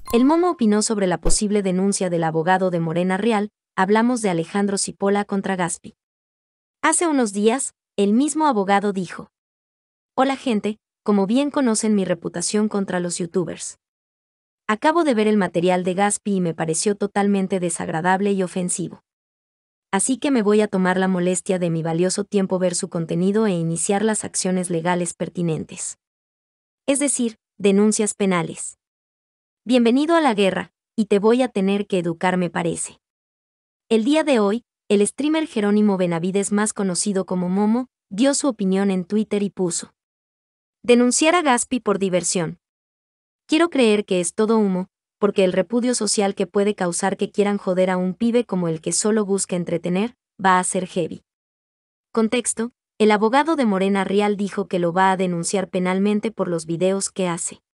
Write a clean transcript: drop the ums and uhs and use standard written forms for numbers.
El Momo opinó sobre la posible denuncia del abogado de Morena Real. Hablamos de Alejandro Cipolla contra Gaspi. Hace unos días, el mismo abogado dijo: "Hola gente, como bien conocen mi reputación contra los youtubers. Acabo de ver el material de Gaspi y me pareció totalmente desagradable y ofensivo. Así que me voy a tomar la molestia de mi valioso tiempo ver su contenido e iniciar las acciones legales pertinentes. Es decir, denuncias penales. Bienvenido a la guerra, y te voy a tener que educar, me parece". El día de hoy, el streamer Jerónimo Benavides, más conocido como Momo, dio su opinión en Twitter y puso: "Denunciar a Gaspi por diversión. Quiero creer que es todo humo, porque el repudio social que puede causar que quieran joder a un pibe como el que solo busca entretener, va a ser heavy". Contexto: el abogado de Morena Real dijo que lo va a denunciar penalmente por los videos que hace.